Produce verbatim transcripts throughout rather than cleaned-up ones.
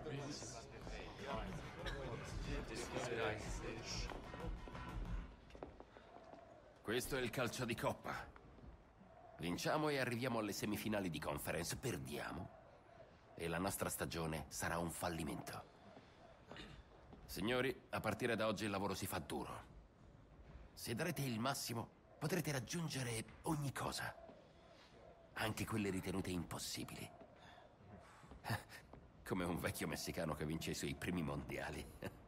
Questo è il calcio di coppa. Vinciamo e arriviamo alle semifinali di conference, perdiamo e la nostra stagione sarà un fallimento. Signori, a partire da oggi il lavoro si fa duro. Se darete il massimo, potrete raggiungere ogni cosa, anche quelle ritenute impossibili. Come un vecchio messicano che vince i suoi primi mondiali.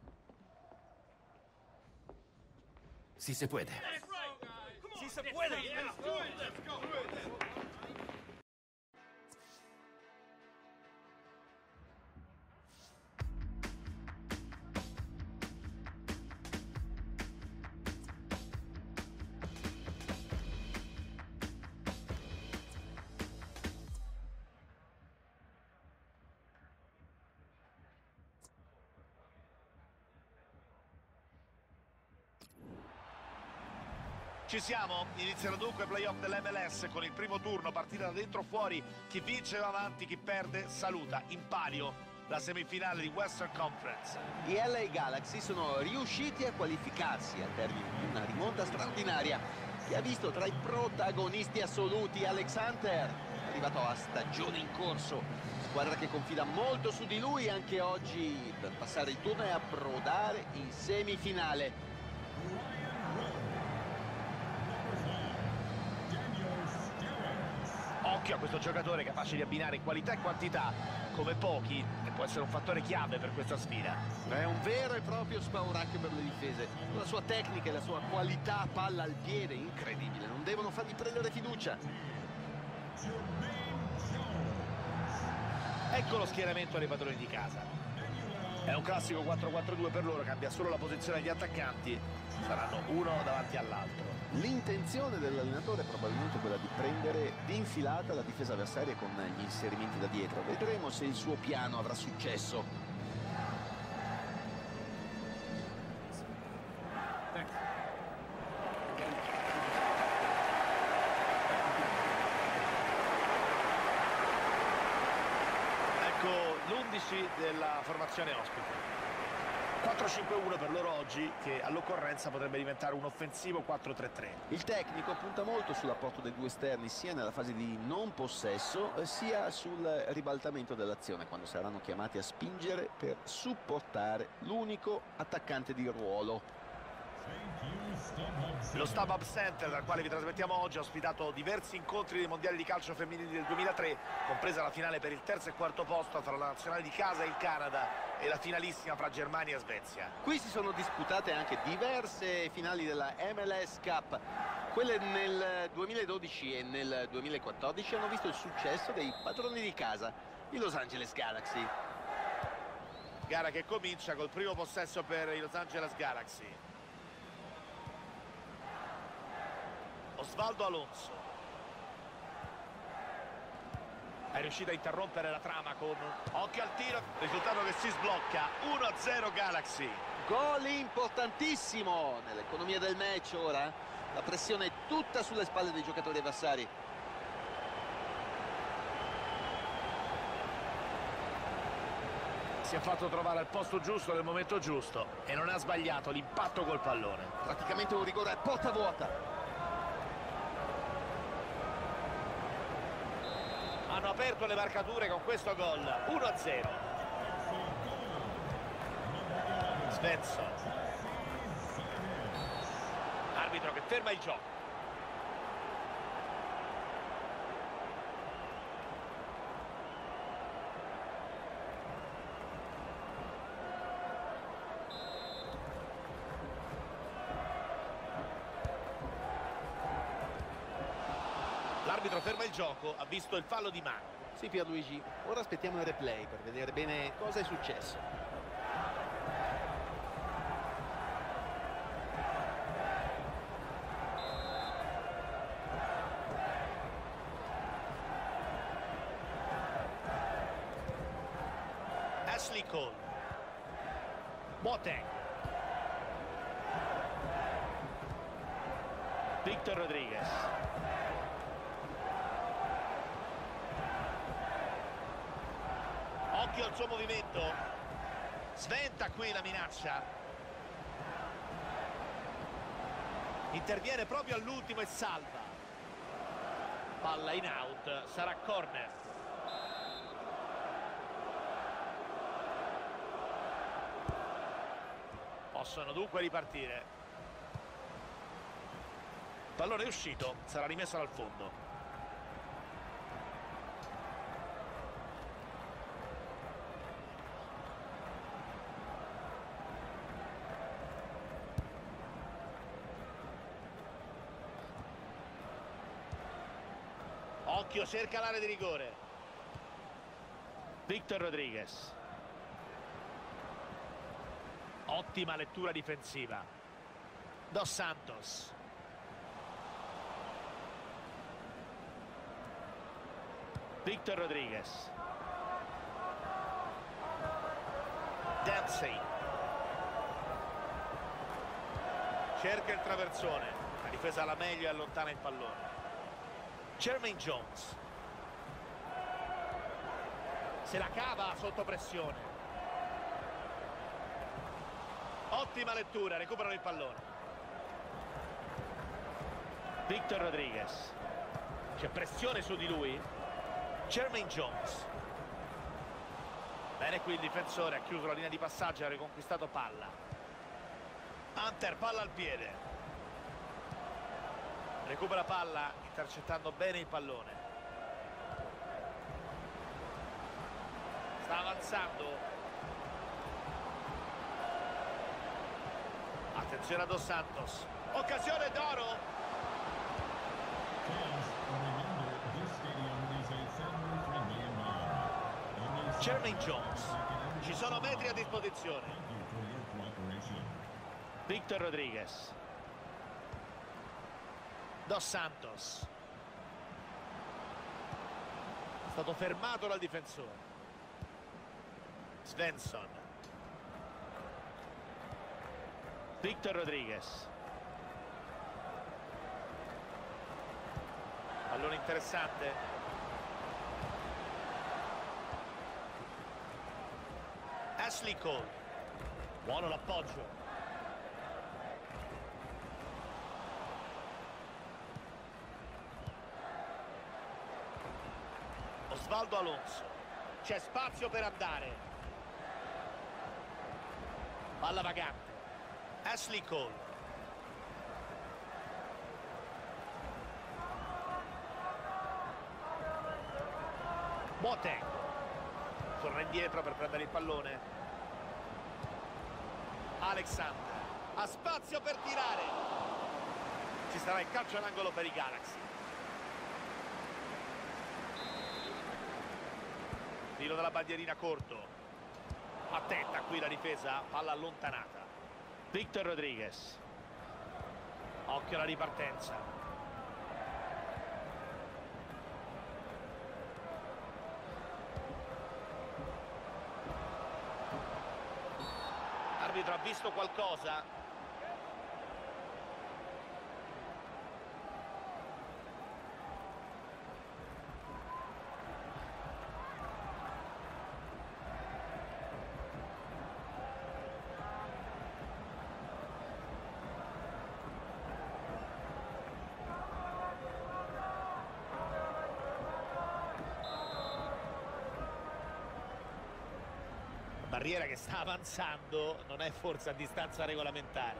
Si se puede. Si se puede. Let's do it. Let's go. Ci siamo, iniziano dunque i playoff dell'M L S con il primo turno, partita da dentro o fuori, chi vince va avanti, chi perde saluta. In palio la semifinale di Western Conference. Gli L A Galaxy sono riusciti a qualificarsi al termine di una rimonta straordinaria che ha visto tra i protagonisti assoluti Alex Hunter, arrivato a stagione in corso, squadra che confida molto su di lui anche oggi per passare il turno e approdare in semifinale. Occhio a questo giocatore capace di abbinare qualità e quantità come pochi e può essere un fattore chiave per questa sfida. È un vero e proprio spauracchio per le difese. La sua tecnica e la sua qualità palla al piede incredibile, non devono fargli prendere fiducia. Ecco lo schieramento dei padroni di casa. È un classico quattro quattro due per loro, cambia solo la posizione degli attaccanti, saranno uno davanti all'altro. L'intenzione dell'allenatore è probabilmente quella di prendere di infilata la difesa avversaria con gli inserimenti da dietro. Vedremo se il suo piano avrà successo. Ecco l'undici della formazione ospite. quattro cinque uno per loro oggi, che all'occorrenza potrebbe diventare un offensivo quattro tre tre. Il tecnico punta molto sull'apporto dei due esterni sia nella fase di non possesso sia sul ribaltamento dell'azione, quando saranno chiamati a spingere per supportare l'unico attaccante di ruolo. Lo StubHub Center, dal quale vi trasmettiamo oggi, ha ospitato diversi incontri dei mondiali di calcio femminili del duemilatré, compresa la finale per il terzo e quarto posto tra la nazionale di casa e il Canada e la finalissima fra Germania e Svezia. Qui si sono disputate anche diverse finali della M L S Cup. Quelle nel duemiladodici e nel duemilaquattordici hanno visto il successo dei padroni di casa, i Los Angeles Galaxy. Gara che comincia col primo possesso per i Los Angeles Galaxy. Osvaldo Alonso è riuscito a interrompere la trama con occhio al tiro, risultato che si sblocca. Uno a zero Galaxy. Gol importantissimo nell'economia del match. Ora la pressione è tutta sulle spalle dei giocatori avversari. Si è fatto trovare al posto giusto nel momento giusto e non ha sbagliato l'impatto col pallone. Praticamente un rigore a porta vuota. Hanno aperto le marcature con questo gol. Uno a zero. Svensson, arbitro che ferma il gioco. L'arbitro ferma il gioco, ha visto il fallo di mano. Sì, Pierluigi, ora aspettiamo il replay per vedere bene cosa è successo. Ashley Cole, Boateng, Victor Rodriguez, Occhio al suo movimento. Sventa qui la minaccia. Interviene proprio all'ultimo e salva. Palla in out, sarà corner. Possono dunque ripartire. Pallone è uscito, sarà rimesso dal fondo. Occhio, cerca l'area di rigore. Victor Rodriguez. Ottima lettura difensiva. Dos Santos. Victor Rodriguez. Dempsey. Cerca il traversone. La difesa alla meglio e allontana il pallone. Jermaine Jones. Se la cava sotto pressione. Ottima lettura, recuperano il pallone. Victor Rodriguez. C'è pressione su di lui. Jermaine Jones. Bene qui il difensore, ha chiuso la linea di passaggio e ha riconquistato palla. Hunter, palla al piede. Recupera palla, intercettando bene il pallone. Sta avanzando. Attenzione a Dos Santos. Occasione d'oro. Jermaine Jones. Ci sono metri a disposizione. Victor Rodriguez. Dos Santos. È stato fermato dal difensore. Svensson. Victor Rodriguez. Pallone interessante. Ashley Cole. Buono l'appoggio. Osvaldo Alonso. C'è spazio per andare. Palla vagante. Ashley Cole. Boateng. Torna indietro per prendere il pallone. Alexander. Ha spazio per tirare. Ci sarà il calcio all'angolo per i Galaxy. Tiro della bandierina corto. Attenta qui la difesa, palla allontanata. Victor Rodriguez. Occhio alla ripartenza. L'arbitro ha visto qualcosa. Barriera che sta avanzando, non è forse a distanza regolamentare.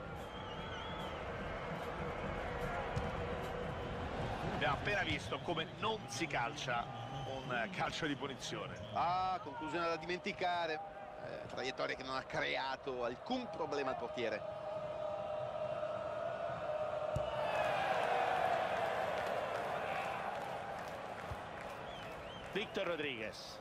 Abbiamo appena visto come non si calcia un calcio di punizione. Ah, conclusione da dimenticare. Eh, traiettoria che non ha creato alcun problema al portiere. Victor Rodriguez.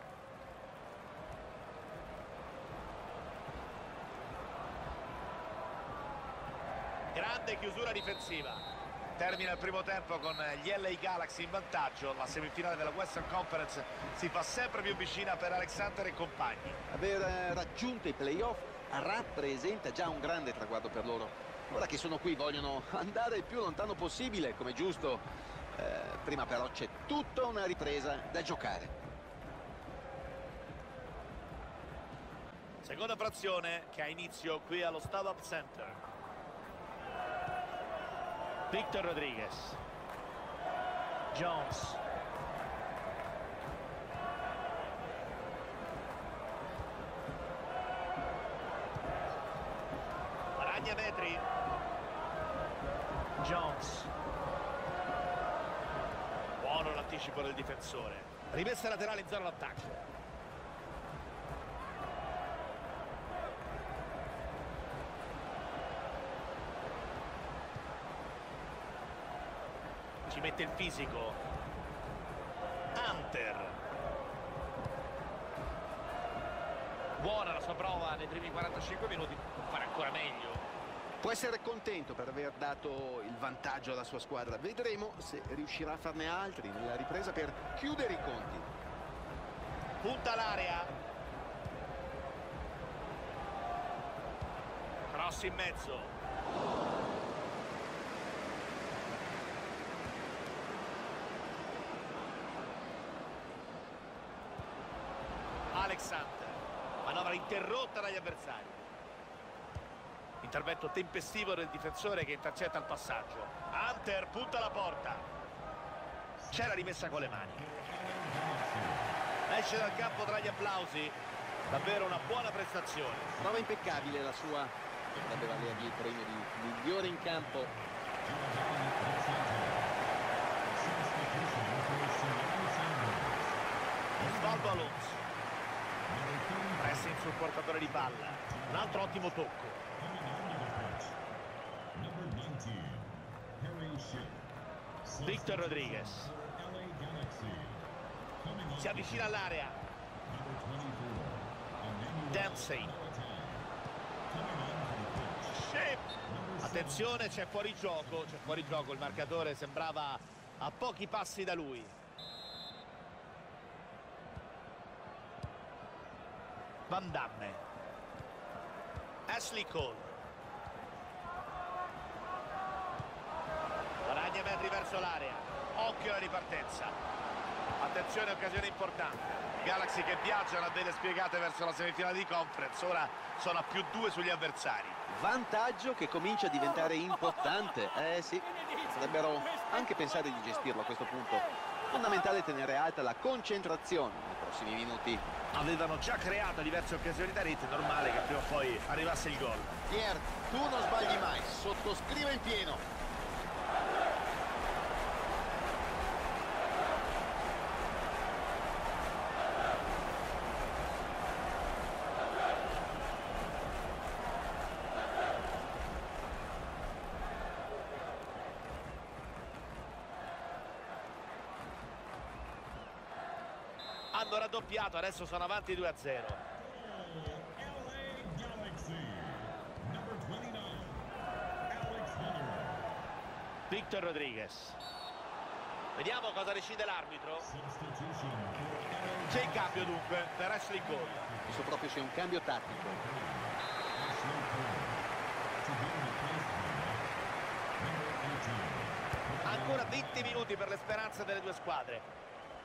Grande chiusura difensiva. Termina il primo tempo con gli L A Galaxy in vantaggio. La semifinale della Western Conference si fa sempre più vicina per Alexander e compagni. Aver raggiunto i playoff rappresenta già un grande traguardo per loro. Ora che sono qui vogliono andare il più lontano possibile, come giusto. Eh, prima però c'è tutta una ripresa da giocare. Seconda frazione che ha inizio qui allo Startup Center. Victor Rodriguez. Jones. Ragna metri. Jones. Buono l'anticipo del difensore. Rimessa laterale in zona d'attacco. Ci mette il fisico. Hunter. Buona la sua prova nei primi quarantacinque minuti, può fare ancora meglio. Può essere contento per aver dato il vantaggio alla sua squadra. Vedremo se riuscirà a farne altri nella ripresa per chiudere i conti. Punta l'area. Cross in mezzo. Alexander. Manovra interrotta dagli avversari. Intervento tempestivo del difensore che intercetta il passaggio. Hunter punta la porta. C'è la rimessa con le mani. Esce dal campo tra gli applausi. Davvero una buona prestazione. Prova impeccabile la sua. Potrebbe valergli il premio di migliore in campo. Osvaldo Alonso. Pressing sul portatore di palla. Un altro ottimo tocco. Victor Rodriguez. Si avvicina all'area. Dempsey. Attenzione, c'è fuori gioco. C'è fuori gioco, il marcatore sembrava a pochi passi da lui. Van Damme. Ashley Cole. Guadagna metri verso l'area. Occhio alla ripartenza. Attenzione, occasione importante. Galaxy che viaggiano a vele spiegate verso la semifinale di conference. Ora sono a più due sugli avversari. Vantaggio che comincia a diventare importante. Eh sì, potrebbero anche pensare di gestirlo a questo punto. Fondamentale tenere alta la concentrazione nei prossimi minuti. Avevano già creato diverse occasioni da rete, normale che prima o poi arrivasse il gol. Pier, tu non sbagli mai, sottoscrive in pieno. Hanno raddoppiato, adesso sono avanti due a zero. Victor Rodriguez. Vediamo cosa decide l'arbitro. C'è il cambio dunque per Ashley Cole. Questo proprio sia un cambio tattico. Ancora venti minuti per le speranze delle due squadre.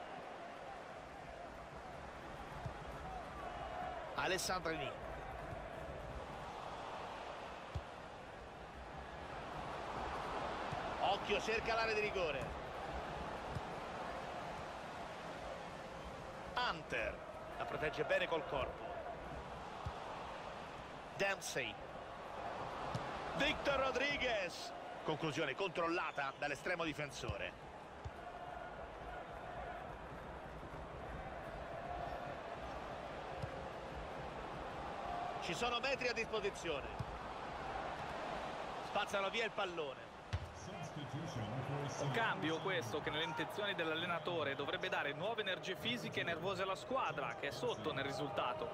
Alessandrini. Occhio, cerca l'area di rigore. Hunter la protegge bene col corpo. Dempsey. Victor Rodriguez. Conclusione controllata dall'estremo difensore. Ci sono metri a disposizione. Spazzano via il pallone. Un cambio questo che nelle intenzioni dell'allenatore dovrebbe dare nuove energie fisiche e nervose alla squadra che è sotto nel risultato.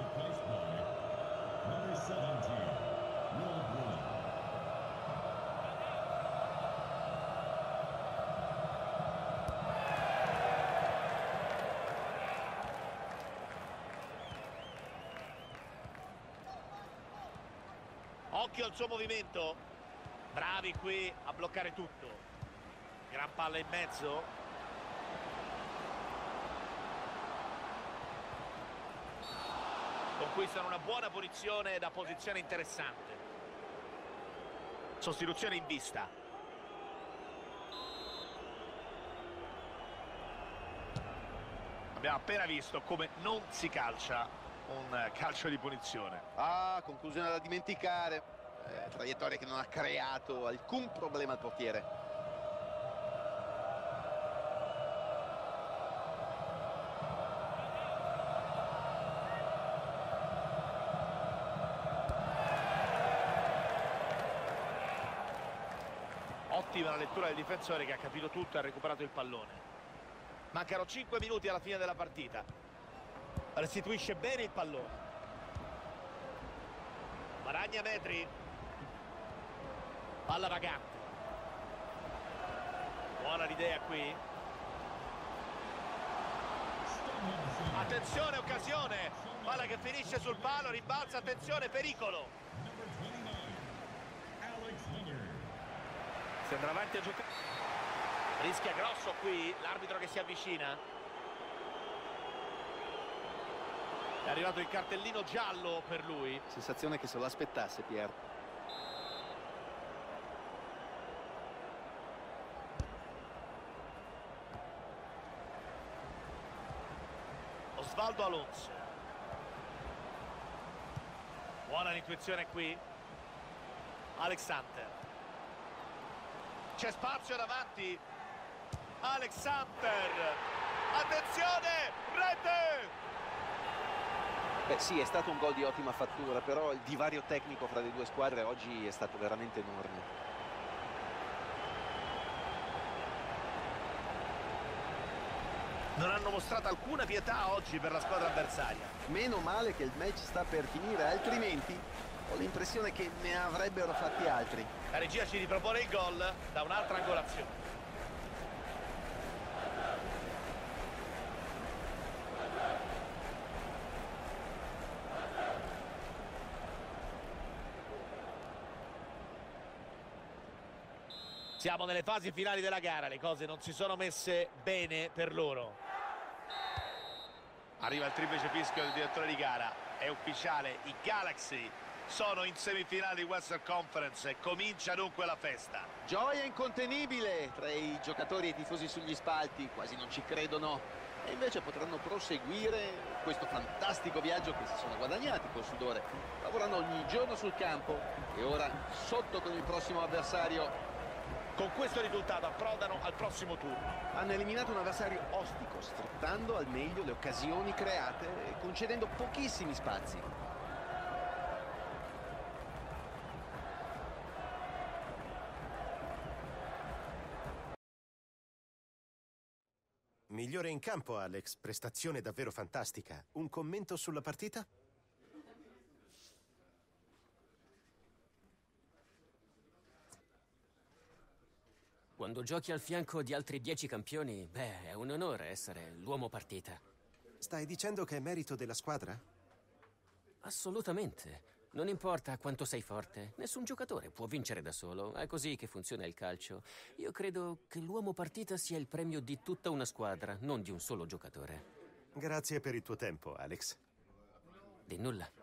Occhio al suo movimento. Bravi qui a bloccare tutto. Gran palla in mezzo. Conquistano una buona punizione da posizione interessante. Sostituzione in vista. Abbiamo appena visto come non si calcia un calcio di punizione. Ah, conclusione da dimenticare. Eh, traiettoria che non ha creato alcun problema al portiere. Ottima la lettura del difensore che ha capito tutto e ha recuperato il pallone. Mancano cinque minuti alla fine della partita. Restituisce bene il pallone. Maragna metri. Palla vagante. Buona l'idea qui. Attenzione, occasione. Palla che finisce sul palo, rimbalza, attenzione, pericolo. Sembra avanti a giocare. Rischia grosso qui, l'arbitro che si avvicina. È arrivato il cartellino giallo per lui. Sensazione che se lo aspettasse, Pier. Osvaldo Alonso. Buona l'intuizione qui. Alexander. C'è spazio davanti. Alexander. Attenzione, rete! Beh sì, è stato un gol di ottima fattura, però il divario tecnico fra le due squadre oggi è stato veramente enorme. Non hanno mostrato alcuna pietà oggi per la squadra avversaria. Meno male che il match sta per finire, altrimenti ho l'impressione che ne avrebbero fatti altri. La regia ci ripropone il gol da un'altra angolazione. Siamo nelle fasi finali della gara, le cose non si sono messe bene per loro. Arriva il triplice fischio del direttore di gara, è ufficiale, i Galaxy sono in semifinale di Western Conference e comincia dunque la festa. Gioia incontenibile tra i giocatori e i tifosi sugli spalti, quasi non ci credono. E invece potranno proseguire questo fantastico viaggio che si sono guadagnati col sudore. Lavorano ogni giorno sul campo e ora sotto con il prossimo avversario. Con questo risultato approdano al prossimo turno. Hanno eliminato un avversario ostico, sfruttando al meglio le occasioni create e concedendo pochissimi spazi. Migliore in campo, Alex. Prestazione davvero fantastica. Un commento sulla partita? Quando giochi al fianco di altri dieci campioni, beh, è un onore essere l'uomo partita. Stai dicendo che è merito della squadra? Assolutamente. Non importa quanto sei forte, nessun giocatore può vincere da solo. È così che funziona il calcio. Io credo che l'uomo partita sia il premio di tutta una squadra, non di un solo giocatore. Grazie per il tuo tempo, Alex. Di nulla.